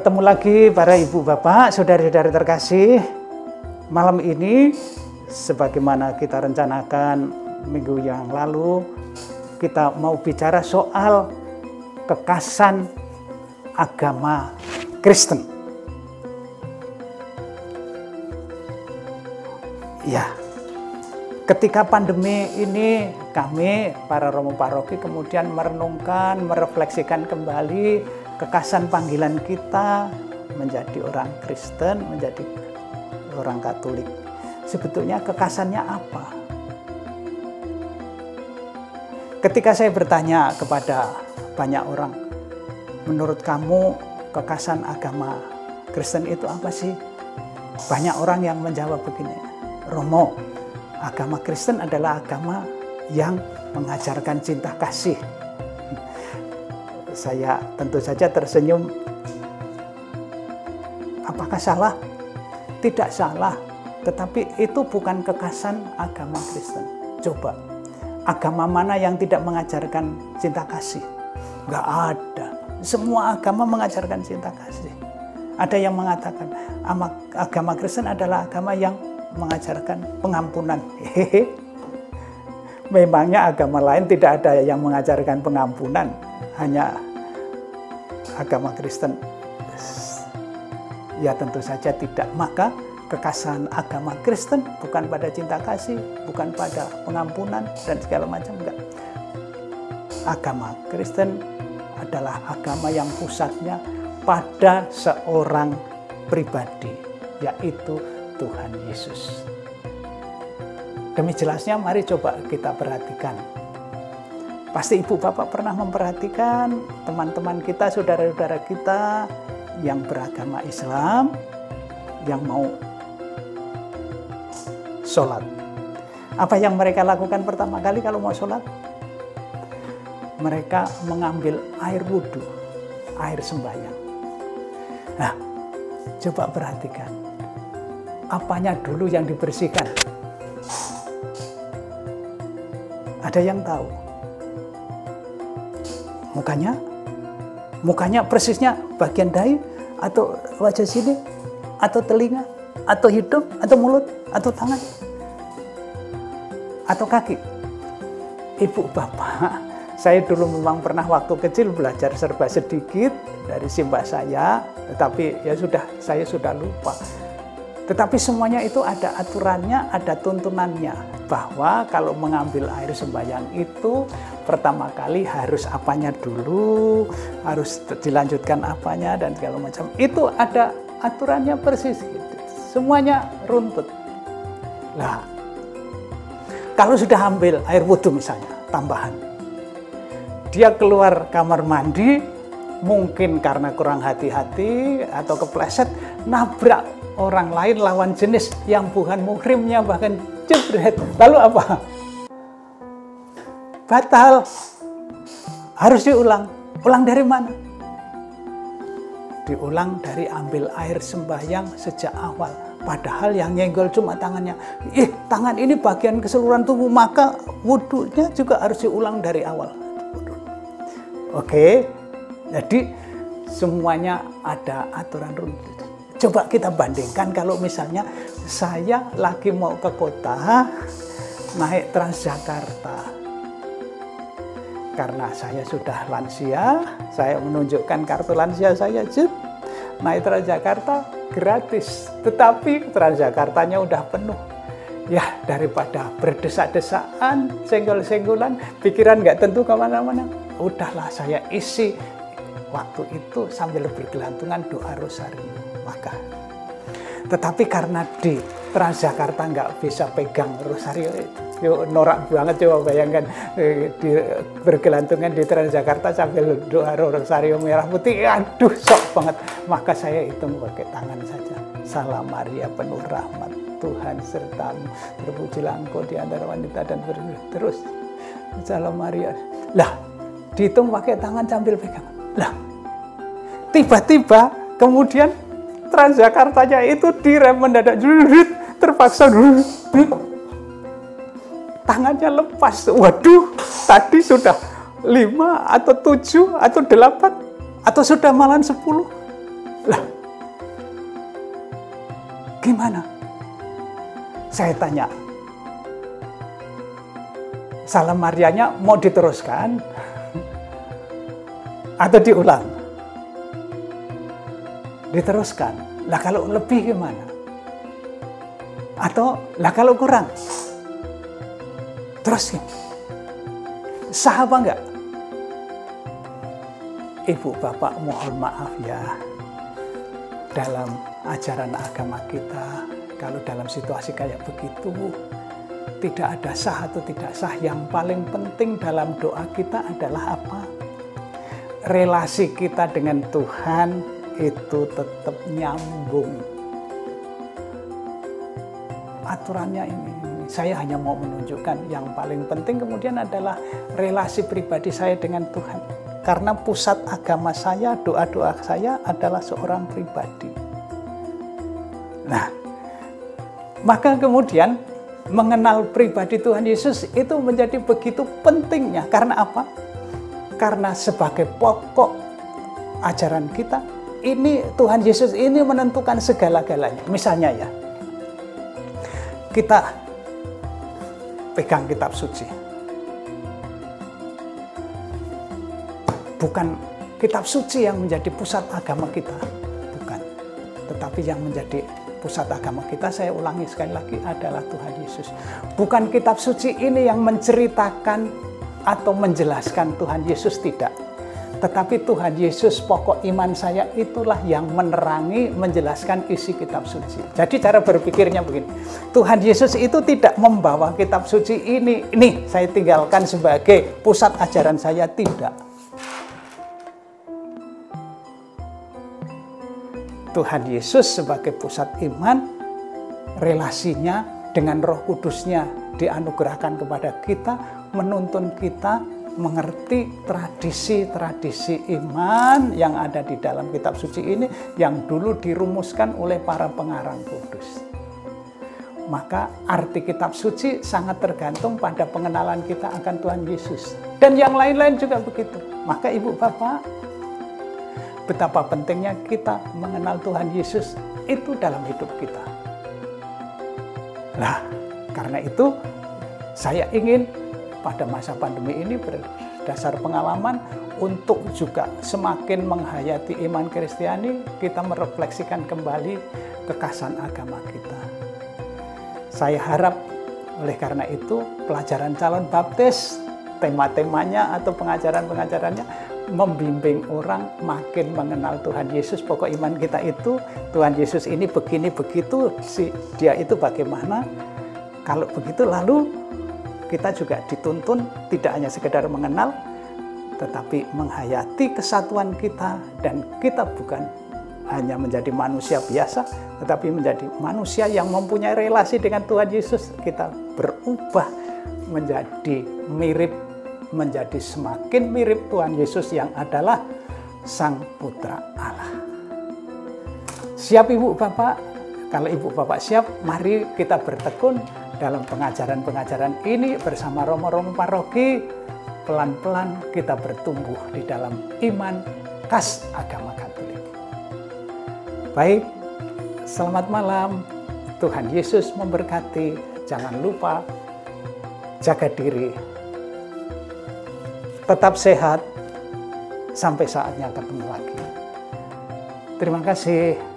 Ketemu lagi para ibu bapak, saudari-saudari terkasih. Malam ini, sebagaimana kita rencanakan minggu yang lalu, kita mau bicara soal kekasan agama Kristen. Ya, ketika pandemi ini kami para romo paroki kemudian merenungkan, merefleksikan kembali kekasan panggilan kita menjadi orang Kristen, menjadi orang Katolik. Sebetulnya kekasannya apa? Ketika saya bertanya kepada banyak orang, menurut kamu kekasan agama Kristen itu apa sih? Banyak orang yang menjawab begini, Romo, agama Kristen adalah agama yang mengajarkan cinta kasih. Saya tentu saja tersenyum. Apakah salah? Tidak salah, tetapi itu bukan kekasan agama Kristen. Coba, agama mana yang tidak mengajarkan cinta kasih? Nggak ada. Semua agama mengajarkan cinta kasih. Ada yang mengatakan agama Kristen adalah agama yang mengajarkan pengampunan. Memangnya agama lain tidak ada yang mengajarkan pengampunan, hanya agama Kristen? Ya tentu saja tidak. Maka kekasan agama Kristen bukan pada cinta kasih, bukan pada pengampunan dan segala macam, enggak. Agama Kristen adalah agama yang pusatnya pada seorang pribadi, yaitu Tuhan Yesus. Demi jelasnya, mari coba kita perhatikan. Pasti ibu bapak pernah memperhatikan teman-teman kita, saudara-saudara kita yang beragama Islam, yang mau sholat. Apa yang mereka lakukan pertama kali kalau mau sholat? Mereka mengambil air wudhu, air sembahyang. Nah, coba perhatikan. Apanya dulu yang dibersihkan? Ada yang tahu? Mukanya persisnya bagian dahi, atau wajah sini, atau telinga, atau hidung, atau mulut, atau tangan, atau kaki. Ibu bapak, saya dulu memang pernah waktu kecil belajar serba sedikit dari simbah saya, tetapi ya sudah, saya sudah lupa. Tetapi semuanya itu ada aturannya, ada tuntunannya. Bahwa kalau mengambil air sembahyang itu pertama kali harus apanya dulu, harus dilanjutkan apanya dan segala macam. Itu ada aturannya persis gitu. Semuanya runtut. Nah, kalau sudah ambil air wudhu misalnya, tambahan. Dia keluar kamar mandi, mungkin karena kurang hati-hati atau kepleset, nabrak orang lain lawan jenis yang bukan muhrimnya, bahkan jebret. Lalu apa? Batal. Harus diulang. Ulang dari mana? Diulang dari ambil air sembahyang sejak awal. Padahal yang nyenggol cuma tangannya. Tangan ini bagian keseluruhan tubuh, maka wudhunya juga harus diulang dari awal. Oke, jadi semuanya ada aturan runtut. Coba kita bandingkan kalau misalnya saya lagi mau ke kota, naik Transjakarta. Karena saya sudah lansia, saya menunjukkan kartu lansia saya, naik Transjakarta gratis. Tetapi Transjakartanya udah penuh. Ya, daripada berdesak-desaan, senggol-senggolan, pikiran nggak tentu kemana-mana. Udahlah, saya isi waktu itu sambil bergelantungan doa rosario. Maka, tetapi karena di Transjakarta nggak bisa pegang rosario itu, norak banget. Coba bayangkan bergelantungan di Transjakarta sambil doa rosario merah putih, aduh sok banget. Maka saya hitung pakai tangan saja. Salam Maria penuh rahmat, Tuhan sertamu, terpujilah engkau di antara wanita dan terus. Salam Maria. Lah, dihitung pakai tangan sambil pegang. Lah, tiba-tiba kemudian Transjakartanya itu direm mendadak, terpaksa tangannya lepas. Waduh, tadi sudah 5 atau 7 atau 8 atau sudah malah 10. Lah, gimana? Saya tanya, Salam Marianya mau diteruskan atau diulang? Diteruskan. Lah kalau lebih gimana? Atau lah kalau kurang? Terus sah apa enggak? Ibu bapak mohon maaf ya, dalam ajaran agama kita, kalau dalam situasi kayak begitu, tidak ada sah atau tidak sah. Yang paling penting dalam doa kita adalah apa? Relasi kita dengan Tuhan itu tetap nyambung. Aturannya ini, saya hanya mau menunjukkan yang paling penting kemudian adalah relasi pribadi saya dengan Tuhan. Karena pusat agama saya, doa-doa saya adalah seorang pribadi. Nah, maka kemudian mengenal pribadi Tuhan Yesus itu menjadi begitu pentingnya. Karena apa? Karena sebagai pokok ajaran kita, ini Tuhan Yesus ini menentukan segala-galanya. Misalnya ya, kita pegang kitab suci. Bukan kitab suci yang menjadi pusat agama kita, bukan. Tetapi yang menjadi pusat agama kita, saya ulangi sekali lagi, adalah Tuhan Yesus. Bukan kitab suci ini yang menceritakan atau menjelaskan Tuhan Yesus, tidak. Tetapi Tuhan Yesus, pokok iman saya, itulah yang menerangi, menjelaskan isi kitab suci. Jadi cara berpikirnya begini, Tuhan Yesus itu tidak membawa kitab suci ini saya tinggalkan sebagai pusat ajaran saya, tidak. Tuhan Yesus sebagai pusat iman, relasinya dengan Roh Kudusnya dianugerahkan kepada kita, menuntun kita mengerti tradisi-tradisi iman yang ada di dalam kitab suci ini yang dulu dirumuskan oleh para pengarang kudus. Maka arti kitab suci sangat tergantung pada pengenalan kita akan Tuhan Yesus. Dan yang lain-lain juga begitu. Maka ibu bapak, betapa pentingnya kita mengenal Tuhan Yesus itu dalam hidup kita. Nah, karena itu saya ingin pada masa pandemi ini berdasar pengalaman untuk juga semakin menghayati iman Kristiani, kita merefleksikan kembali kekasan agama kita. Saya harap oleh karena itu pelajaran calon baptis, tema-temanya atau pengajaran-pengajarannya membimbing orang makin mengenal Tuhan Yesus. Pokok iman kita itu Tuhan Yesus ini begini begitu, dia itu bagaimana. Kalau begitu lalu kita juga dituntun tidak hanya sekedar mengenal, tetapi menghayati kesatuan kita, dan kita bukan hanya menjadi manusia biasa, tetapi menjadi manusia yang mempunyai relasi dengan Tuhan Yesus. Kita berubah menjadi mirip, menjadi semakin mirip Tuhan Yesus yang adalah Sang Putra Allah. Siap Ibu Bapak? Kalau Ibu Bapak siap, mari kita bertekun dalam pengajaran-pengajaran ini bersama Romo-Romo Paroki. Pelan-pelan kita bertumbuh di dalam iman khas agama Katolik. Baik, selamat malam. Tuhan Yesus memberkati. Jangan lupa jaga diri. Tetap sehat sampai saatnya ketemu lagi. Terima kasih.